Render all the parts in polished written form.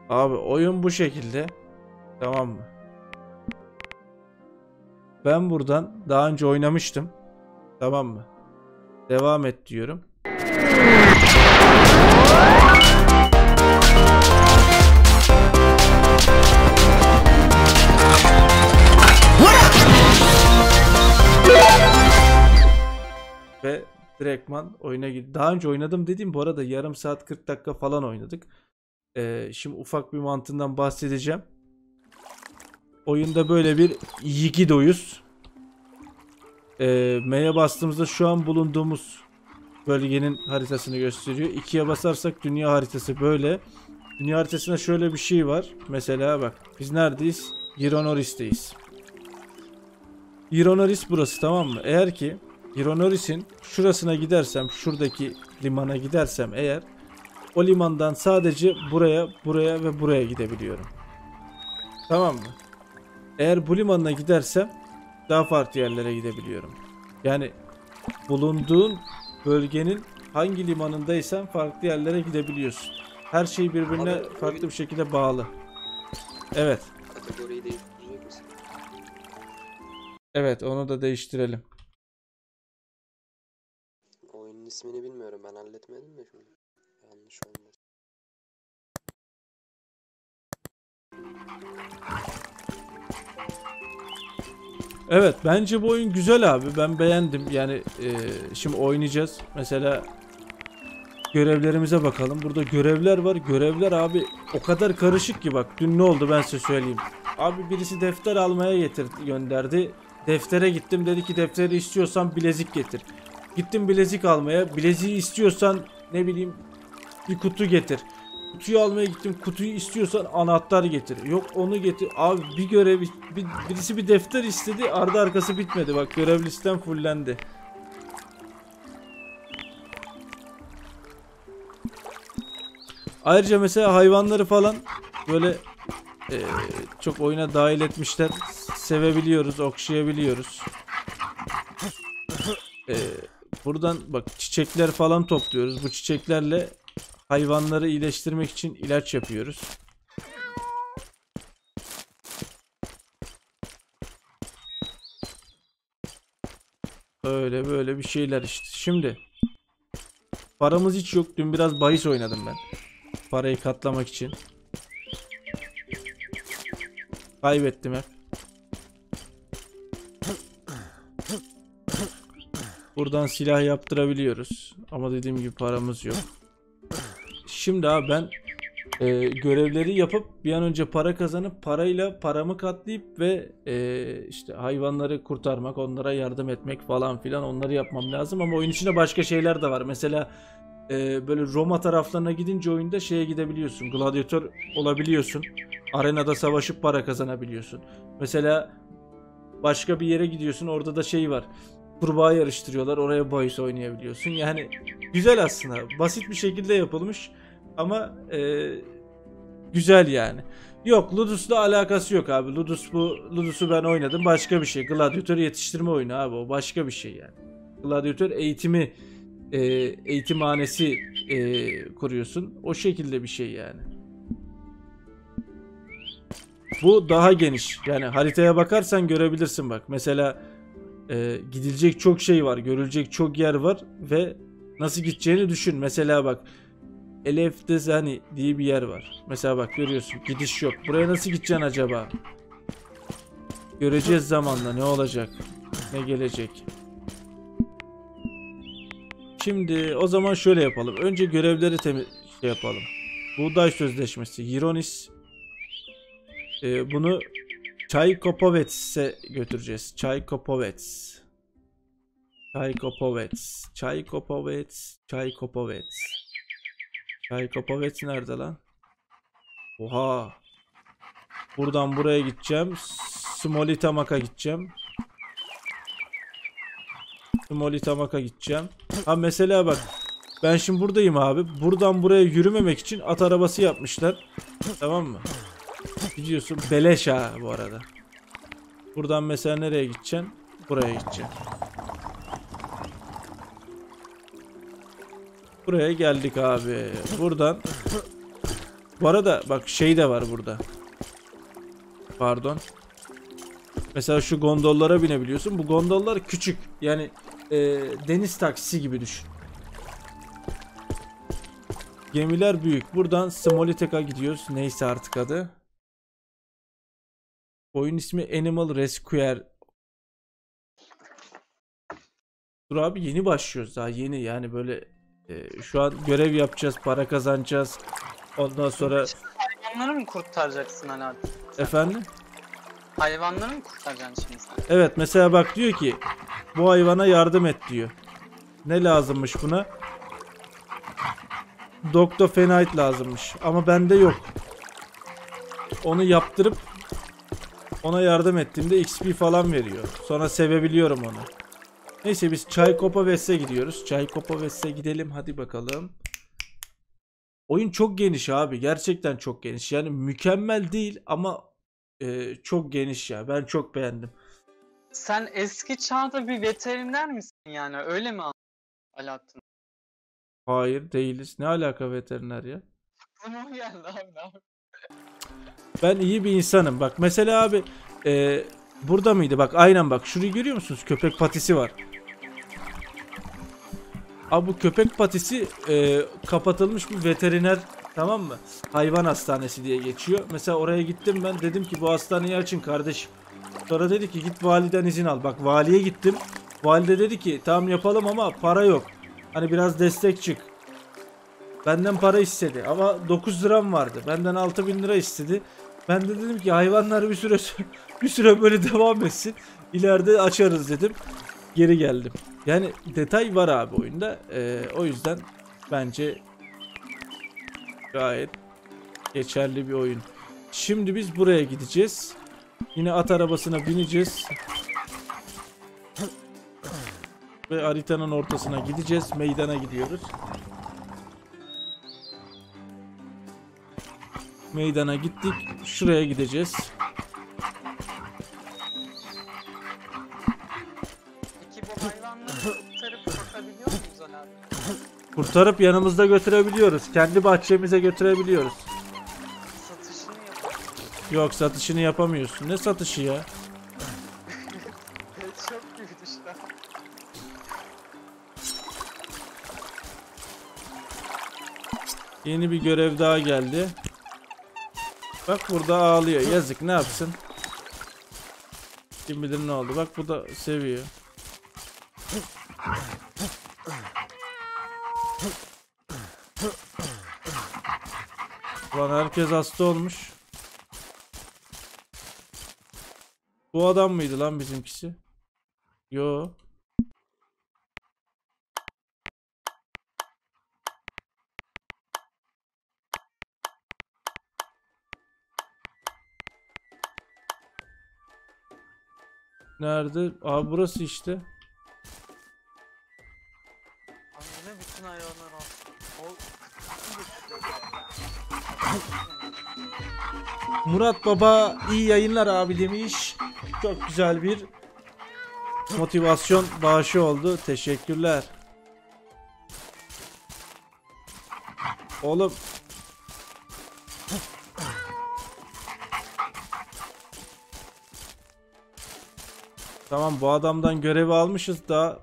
Abi oyun bu şekilde. Tamam mı? Ben buradan daha önce oynamıştım. Tamam mı? Devam et diyorum. Ve direktman oyuna girdi. Daha önce oynadım dediğim bu arada yarım saat 40 dakika falan oynadık. Şimdi ufak bir mantığından bahsedeceğim. Oyunda böyle bir Yigido'yuz. M'ye bastığımızda şu an bulunduğumuz bölgenin haritasını gösteriyor. 2'ye basarsak dünya haritası böyle. Dünya haritasında şöyle bir şey var. Mesela bak biz neredeyiz? Hironoris'teyiz. Hironoris burası, tamam mı? Eğer ki Hironoris'in şurasına gidersem, şuradaki limana gidersem eğer, o limandan sadece buraya, buraya ve buraya gidebiliyorum. Tamam mı? Eğer bu limanına gidersem daha farklı yerlere gidebiliyorum. Yani bulunduğun bölgenin hangi limanındaysan farklı yerlere gidebiliyorsun. Her şey birbirine Abi, farklı bir şekilde bağlı. Evet. Kategoriyi değiştirecek misin? Evet, onu da değiştirelim. Oyunun ismini bilmiyorum, ben halletmedim de şunu. Yanlış olmaz. Evet, bence bu oyun güzel abi. Ben beğendim. Yani şimdi oynayacağız. Mesela görevlerimize bakalım. Burada görevler var. Görevler abi o kadar karışık ki bak. Dün ne oldu ben size söyleyeyim. Abi birisi defter almaya gönderdi. Deftere gittim. Dedi ki defteri istiyorsan bilezik getir. Gittim bilezik almaya. Bileziği istiyorsan ne bileyim bir kutu getir. Kutuyu almaya gittim. Kutuyu istiyorsan anahtar getir. Yok onu getir. Abi bir görev birisi bir defter istedi. Ardı arkası bitmedi. Bak görev listem fullendi. Ayrıca mesela hayvanları falan böyle çok oyuna dahil etmişler. Sevebiliyoruz, okşayabiliyoruz. Buradan bak çiçekler falan topluyoruz. Bu çiçeklerle hayvanları iyileştirmek için ilaç yapıyoruz. Öyle böyle bir şeyler işte. Şimdi paramız hiç yok. Dün biraz bahis oynadım ben. Parayı katlamak için. Kaybettim hep. Buradan silah yaptırabiliyoruz. Ama dediğim gibi paramız yok. Şimdi abi ben görevleri yapıp bir an önce para kazanıp parayla paramı katlayıp ve işte hayvanları kurtarmak, onlara yardım etmek falan filan onları yapmam lazım. Ama oyun içinde başka şeyler de var. Mesela böyle Roma taraflarına gidince oyunda şeye gidebiliyorsun. Gladyatör olabiliyorsun. Arenada savaşıp para kazanabiliyorsun. Mesela başka bir yere gidiyorsun. Orada da şey var. Kurbağa yarıştırıyorlar. Oraya bahis oynayabiliyorsun. Yani güzel aslında. Basit bir şekilde yapılmış. Ama güzel yani. Yok Ludus'la alakası yok abi. Ludus'u ben oynadım. Başka bir şey. Gladyatör yetiştirme oyunu abi. O başka bir şey yani. Gladyatör eğitimhanesi kuruyorsun. O şekilde bir şey yani. Bu daha geniş. Yani haritaya bakarsan görebilirsin bak. Mesela gidilecek çok şey var. Görülecek çok yer var. Ve nasıl gideceğini düşün. Mesela bak. Elefdezani diye bir yer var. Mesela bak görüyorsun. Gidiş yok. Buraya nasıl gideceksin acaba? Göreceğiz zamanla ne olacak. Ne gelecek. Şimdi o zaman şöyle yapalım. Önce görevleri şey yapalım. Buğday Sözleşmesi. Hironis. Bunu Çaykopovets'e götüreceğiz. Çaykopovets. Çaykopovets. Çaykopovets. Çaykopovets. Çaykopovets nerede lan? Oha. Buradan buraya gideceğim. Smolitamak'a gideceğim. Smolitamak'a gideceğim. Ha mesela bak. Ben şimdi buradayım abi. Buradan buraya yürümemek için at arabası yapmışlar. Tamam mı? Gidiyorsun. Beleş ha bu arada. Buradan mesela nereye gideceksin? Buraya gideceksin. Buraya geldik abi. Buradan Bu arada bak şey de var burada. Pardon. Mesela şu gondollara binebiliyorsun. Bu gondollar küçük. Yani deniz taksisi gibi düşün. Gemiler büyük. Buradan Smolitek'a gidiyoruz. Neyse artık adı. Oyun ismi Animal Rescuer. Dur abi, yeni başlıyoruz daha yeni, yani böyle şu an görev yapacağız, para kazanacağız. Ondan sonra Hayvanları mı kurtaracaksın Alaaddin? efendim? Hayvanları mı kurtaracaksın şimdi sen? Evet, mesela bak diyor ki bu hayvana yardım et diyor. Ne lazımmış buna? Doctophenate lazımmış ama bende yok. Onu yaptırıp ona yardım ettiğimde XP falan veriyor. Sonra sevebiliyorum onu. Neyse biz Çaykopa-Ves'e gidiyoruz. Çaykopa-Ves'e gidelim hadi bakalım. Oyun çok geniş abi. Gerçekten çok geniş. Yani mükemmel değil ama çok geniş ya. Ben çok beğendim. Sen eski çağda bir veteriner misin yani? Öyle mi Alaaddin? Hayır değiliz. Ne alaka veteriner ya? Aklıma o geldi abi. Ben iyi bir insanım. Bak mesela abi burada mıydı? Bak aynen bak. Şurayı görüyor musunuz? Köpek patisi var. Abi bu köpek patisi kapatılmış bir veteriner, tamam mı? Hayvan hastanesi diye geçiyor. Mesela oraya gittim ben, dedim ki bu hastaneyi açın kardeşim. Sonra dedi ki git validen izin al. Bak valiye gittim. Valide dedi ki tamam yapalım ama para yok. Hani biraz destek çık. Benden para istedi ama 9 liram vardı. Benden 6.000 lira istedi. Ben de dedim ki hayvanlar bir süre böyle devam etsin. İleride açarız dedim. Geri geldim. Yani detay var abi oyunda. O yüzden bence gayet geçerli bir oyun. Şimdi biz buraya gideceğiz. Yine at arabasına bineceğiz. Ve haritanın ortasına gideceğiz. Meydana gidiyoruz. Meydana gittik. Şuraya gideceğiz. Peki bu hayvanları kurtarıp satabiliyor muyuz Alaaddin? Kurtarıp yanımızda götürebiliyoruz. Kendi bahçemize götürebiliyoruz. Satışını yapalım. Yok, satışını yapamıyorsun. Ne satışı ya? Çok büyük işte. Yeni bir görev daha geldi. Bak burada ağlıyor. Yazık, ne yapsın? Kim bilir ne oldu. Bak bu da seviyor. Ulan herkes hasta olmuş. Bu adam mıydı lan bizimkisi? Yo. Nerede? Abi burası işte. Annene bütün hayvanlar hasta. Murat Baba iyi yayınlar abi demiş. Çok güzel bir motivasyon bağışı oldu. Teşekkürler. Oğlum. Tamam, bu adamdan görevi almışız da.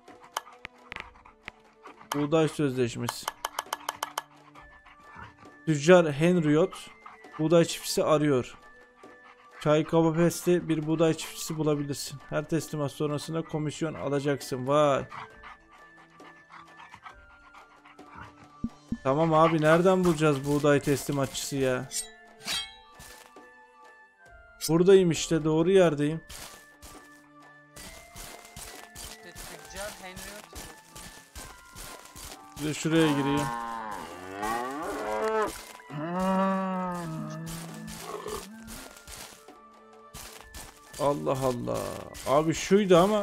Buğday sözleşmesi. Tüccar Henriot buğday çiftçisi arıyor. Çaykopa-Ves'te bir buğday çiftçisi bulabilirsin. Her teslimat sonrasında komisyon alacaksın. Vay. Tamam abi, nereden bulacağız buğday teslimatçısı ya? Buradayım işte, doğru yerdeyim. İşte tüccar Henriot. Bir de şuraya gireyim. Allah Allah. Abi şuydu ama.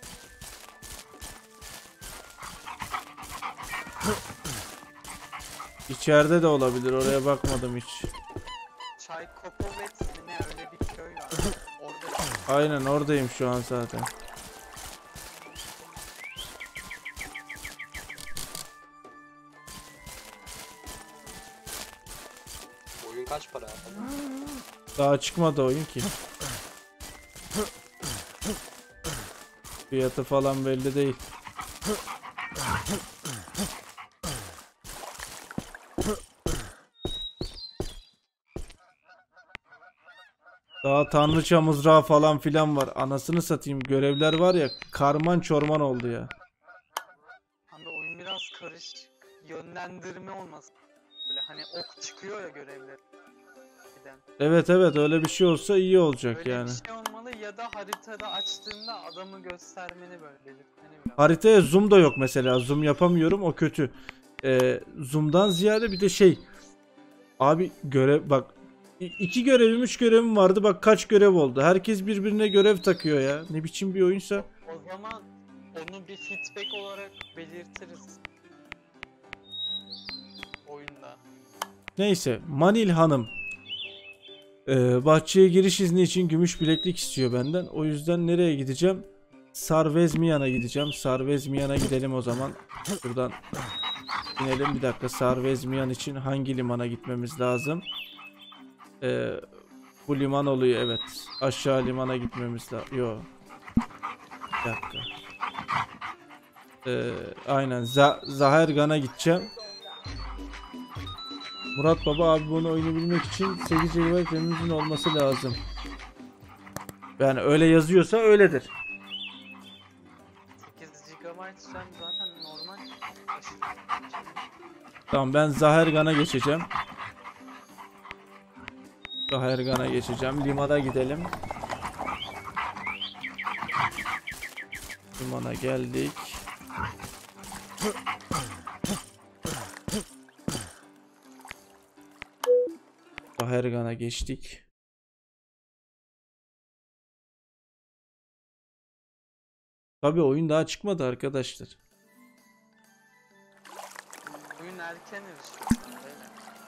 İçeride de olabilir. Oraya bakmadım hiç. Çaykopa-Ves mi ne, öyle bir köy var. Orada Aynen oradayım şu an zaten. kaç para? Daha çıkmadı oyun ki. Fiyatı falan belli değil. Daha tanrıça mızrağı falan filan var. Anasını satayım. Görevler var ya, karman çorman oldu ya. Abi oyun biraz karışık. Yönlendirme olmasın. Böyle hani ok çıkıyor ya görevler. Giden. Evet evet, öyle bir şey olsa iyi olacak Öyle yani. bir şey olmalı ya da haritada açtığında adamı göstermeni böyle belirtmeni biraz. Haritaya zoom da yok mesela. Zoom yapamıyorum, o kötü. Zoom'dan ziyade bir de şey. Abi görev bak. 2 görevim 3 görevim vardı, bak kaç görev oldu. Herkes birbirine görev takıyor ya. Ne biçim bir oyunsa. O zaman onu bir feedback olarak belirtiriz. Oyunda. Neyse, Manil Hanım bahçeye giriş izni için gümüş bileklik istiyor benden. O yüzden nereye gideceğim? Sarvezmiyan'a gideceğim. Sarvezmiyan'a gidelim o zaman. Buradan inelim. Bir dakika, Sarvezmiyan için hangi limana gitmemiz lazım? Bu liman oluyor, evet. Aşağı limana gitmemiz lazım. Yok. Bir dakika. Aynen Zahergan'a gideceğim. Murat Baba abi, bunu oyunu bilmek için 8 GB RAM'imizin olması lazım. Yani öyle yazıyorsa öyledir. 8 GB RAM zaten normal. Tamam, ben Zahergan'a geçeceğim. Zahergan'a geçeceğim. Limana gidelim. Limana geldik. Zahergan'a geçtik. Tabii oyun daha çıkmadı arkadaşlar. Oyun erken erişiyor. Böyle.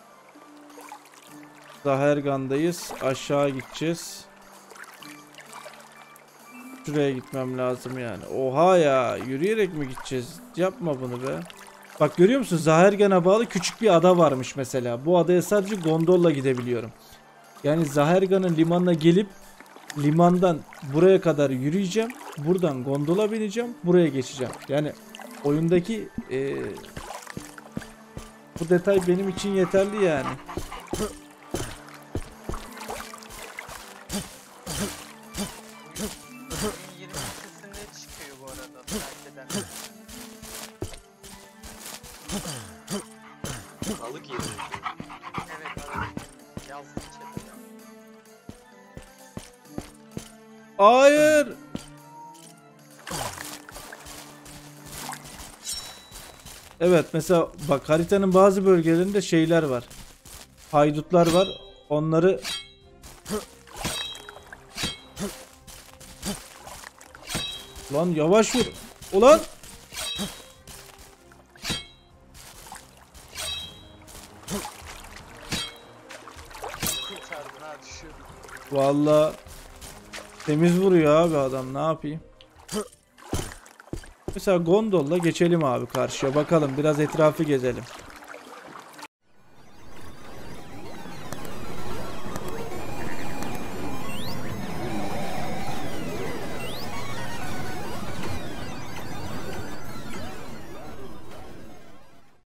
Zahergan'dayız. Aşağı gideceğiz. Şuraya gitmem lazım yani. Oha ya, yürüyerek mi gideceğiz? Yapma bunu be. Bak görüyor musun? Zahergan'a bağlı küçük bir ada varmış mesela. Bu adaya sadece gondolla gidebiliyorum. Yani Zahergan'ın limanına gelip limandan buraya kadar yürüyeceğim. Buradan gondola bineceğim. Buraya geçeceğim. Yani oyundaki bu detay benim için yeterli yani. Oyun 22'sinde çıkıyor bu arada. Fark eden. Balık yiyor. Evet abi. Yazdım chat'e. Hayır. Evet, mesela bak, haritanın bazı bölgelerinde şeyler var. Haydutlar var. Onları Lan yavaş vur. Ulan. Kurtardın ha, düşüyordum. Vallahi temiz vuruyor abi adam, ne yapayım? Mesela gondolla geçelim abi karşıya, bakalım biraz etrafı gezelim.